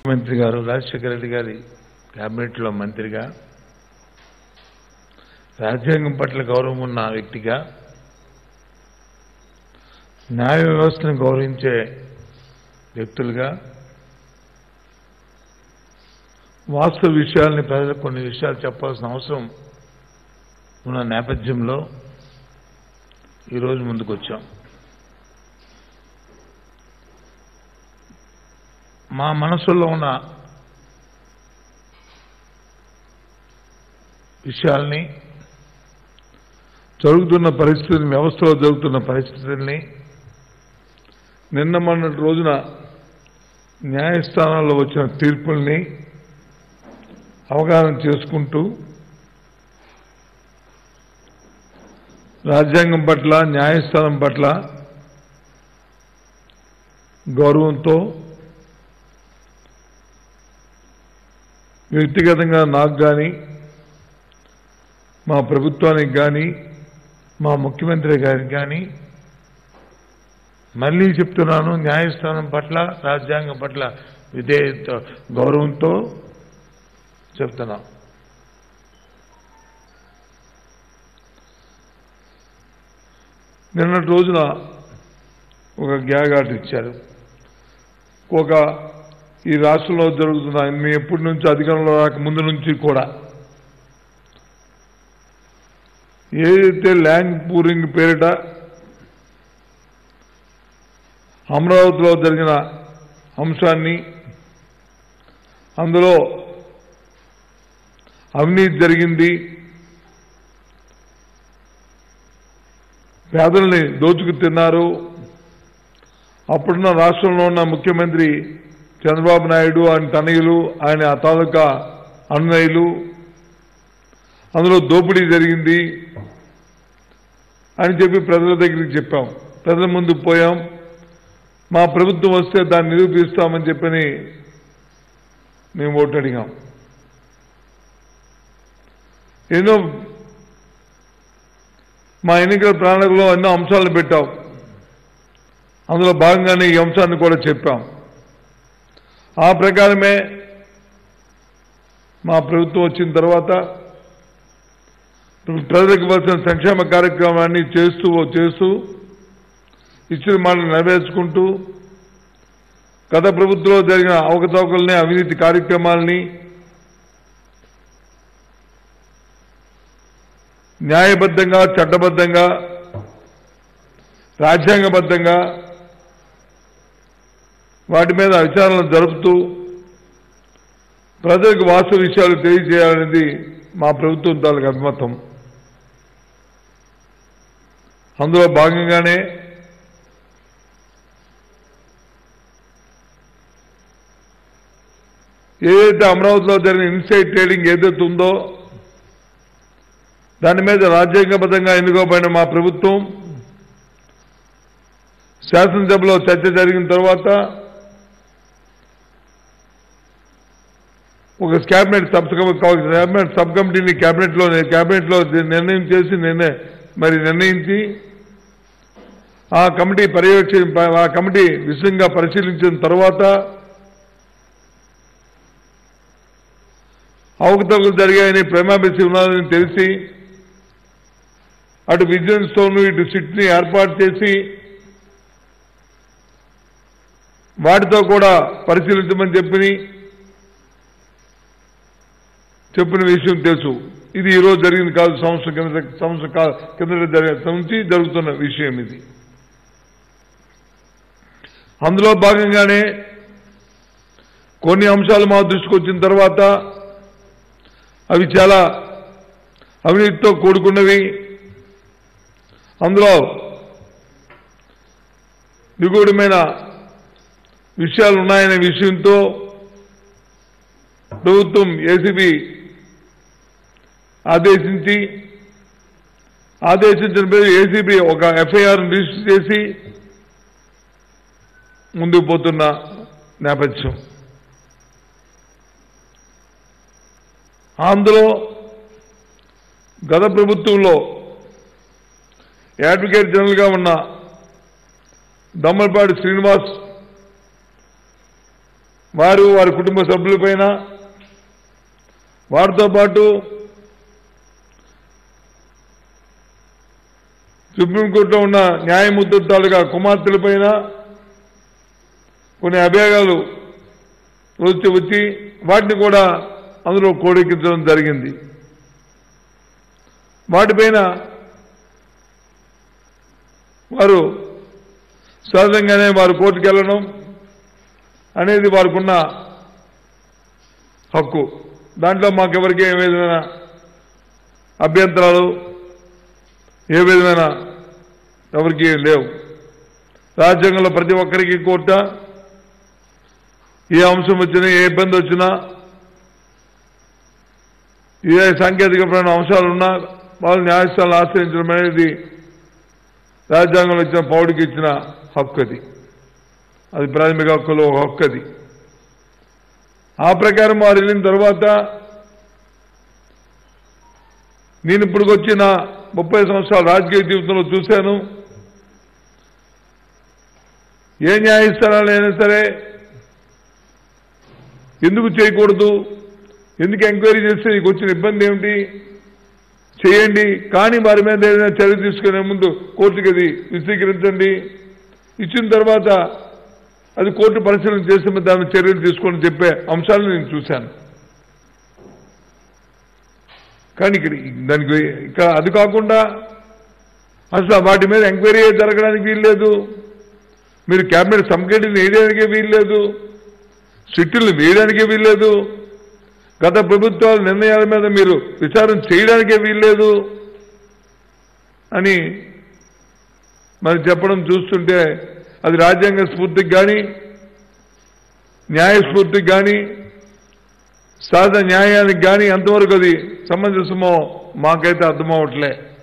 మంత్రి గారు రాజశేఖర రెడ్డి గారి క్యాబినెట్లో మంత్రిగా రాజ్యాంగం పట్ల గౌరవం ఉన్న వ్యక్తిగా న్యాయ వ్యవస్థను గౌరవించే వ్యక్తులుగా వాస్తవ విషయాల్ని ప్రజలకు కొన్ని విషయాలు చెప్పాల్సిన అవసరం ఉన్న నేపథ్యంలో ఈరోజు ముందుకు వచ్చాం. మా మనసులో ఉన్న విషయాల్ని, జరుగుతున్న పరిస్థితుల్ని, వ్యవస్థలో జరుగుతున్న పరిస్థితుల్ని, నిన్న మొన్నటి రోజున న్యాయస్థానాల్లో వచ్చిన తీర్పుల్ని అవగాహన చేసుకుంటూ రాజ్యాంగం పట్ల, న్యాయస్థానం పట్ల గౌరవంతో వ్యక్తిగతంగా నాకు కానీ, మా ప్రభుత్వానికి కానీ, మా ముఖ్యమంత్రి గారికి కానీ మళ్ళీ చెప్తున్నాను, న్యాయస్థానం పట్ల, రాజ్యాంగం పట్ల విధేయత, గౌరవంతో చెప్తున్నాం. నిన్నటి రోజున ఒక గ్యాగాట్ ఇచ్చారు. ఈ రాష్ట్రంలో జరుగుతున్న, మీ ఎప్పటి నుంచి అధికారంలో రాక ముందు నుంచి కూడా ఏదైతే ల్యాండ్ పూరింగ్ పేరిట అమరావతిలో జరిగిన అంశాన్ని, అందులో అవినీతి జరిగింది, పేదల్ని దోచుకు తిన్నారు, అప్పుడున్న రాష్ట్రంలో ఉన్న ముఖ్యమంత్రి చంద్రబాబు నాయుడు, ఆయన తనయులు, ఆయన తాలూకా అన్నయ్యలు, అందులో దోపిడీ జరిగింది అని చెప్పి ప్రజల దగ్గరికి చెప్పాం. ప్రజల ముందు పోయాం. మా ప్రభుత్వం వస్తే దాన్ని నిరూపిస్తామని చెప్పని మేము ఓటు అడిగాం. ఎన్నో మా ఎన్నికల ప్రణాళికలో ఎన్నో అంశాలను పెట్టాం. అందులో భాగంగానే ఈ అంశాన్ని కూడా చెప్పాం. ఆ ప్రకారమే మా ప్రభుత్వం వచ్చిన తర్వాత ప్రజలకు ఇవ్వాల్సిన సంక్షేమ కార్యక్రమాన్ని చేస్తూ ఇచ్చిన మాటలు నెరవేర్చుకుంటూ గత ప్రభుత్వంలో జరిగిన అవకతవకల్ని, అవినీతి కార్యక్రమాలని న్యాయబద్ధంగా, చట్టబద్ధంగా, రాజ్యాంగబద్ధంగా వాటి మీద విచారణ జరుపుతూ ప్రజలకు వాస్తవ విషయాలు తెలియజేయాలనేది మా ప్రభుత్వం తాలూకు అభిమతం. అందులో భాగంగానే ఏదైతే అమరావతిలో జరిగిన ఇన్సైడ్ ట్రేడింగ్ ఏదైతే ఉందో దాని మీద రాజ్యాంగబద్ధంగా ఎన్నుకోబడిన మా ప్రభుత్వం శాసనసభలో చర్చ జరిగిన తర్వాత ఒక క్యాబినెట్ సబ్ కమిటీని క్యాబినెట్లో నిర్ణయించి ఆ కమిటీ విశదంగా పరిశీలించిన తర్వాత అవకతవకలు జరిగాయని ప్రేమాభిసి ఉన్నారని తెలిసి అటు విజిలెన్స్ తోనూ ఇటు సిట్ని ఏర్పాటు చేసి వాటితో కూడా పరిశీలించమని చెప్పిన విషయం తెలుసు. ఇది ఈరోజు జరిగింది కాదు, సంవత్సరం కిందట నుంచి జరుగుతున్న విషయం ఇది. అందులో భాగంగానే కొన్ని అంశాలు మా దృష్టికి వచ్చిన తర్వాత అవి చాలా అవినీతితో కూడుకున్నవి, అందులో నిగూఢమైన విషయాలు ఉన్నాయనే విషయంతో ప్రభుత్వం ఏసీబీ ఆదేశించిన పేరు ఏసీబీ ఒక ఎఫ్ఐఆర్ రిజిస్టర్ చేసి ముందుకు పోతున్న నేపథ్యం. అందులో గత ప్రభుత్వంలో అడ్వకేట్ జనరల్గా ఉన్న దమ్మలపాటి శ్రీనివాస్ వారి కుటుంబ సభ్యులపైన వారితో పాటు సుప్రీంకోర్టులో ఉన్న న్యాయమూర్తుల తాలూకా కుమార్తెలపైన కొన్ని అభియోగాలు వచ్చి వాటిని కూడా అందులో కోడెక్కించడం జరిగింది. వాటిపైన వారు సహజంగానే వారు కోర్టుకు వెళ్ళడం అనేది వారికున్న హక్కు. దాంట్లో మాకెవరికి ఏ విధమైన అభ్యంతరాలు ఏ విధమైన ఎవరికి లేవు. రాజ్యాంగంలో ప్రతి ఒక్కరికి కోర్ట ఏ అంశం వచ్చినా ఏ ఇబ్బంది వచ్చినా ఏ సాంకేతికమైన అంశాలున్నా వాళ్ళు న్యాయస్థానాలు ఆశ్రయించడం అనేది రాజ్యాంగంలో ఇచ్చిన పౌరుడికి ఇచ్చిన హక్కు. అది ప్రాథమిక హక్కులో ఒక హక్కు. అది ఆ ప్రకారం వారు వెళ్ళిన తర్వాత నేను ఇప్పటికొచ్చి నా 30 సంవత్సరాల రాజకీయ జీవితంలో చూశాను. ఏ న్యాయస్థానాలైనా సరే ఎందుకు చేయకూడదు, ఎందుకు ఎంక్వైరీ చేస్తే నీకు వచ్చిన ఇబ్బంది ఏమిటి, చేయండి, కానీ వారి మీద ఏదైనా చర్య తీసుకునే ముందు కోర్టుకి అది విశదీకరించండి, ఇచ్చిన తర్వాత అది కోర్టు పరిశీలన చేసిన దాని చర్యలు తీసుకొని చెప్పే అంశాలను నేను చూశాను. కానీ దానికి ఇక్కడ అది కాకుండా అసలు వాటి మీద ఎంక్వైరీ జరగడానికి వీల్లేదు, మీరు క్యాబినెట్ సబ్ కమిటీని వేయడానికే వీల్లేదు, సిట్టులను వేయడానికే వీల్లేదు, గత ప్రభుత్వాల నిర్ణయాల మీద మీరు విచారణ చేయడానికే వీల్లేదు అని మరి చెప్పడం చూస్తుంటే అది రాజ్యాంగ స్ఫూర్తికి కానీ న్యాయస్ఫూర్తికి కానీ సహజ న్యాయానికి కానీ ఎంతవరకు అది సమంజసమో మాకైతే అర్థమవట్లే.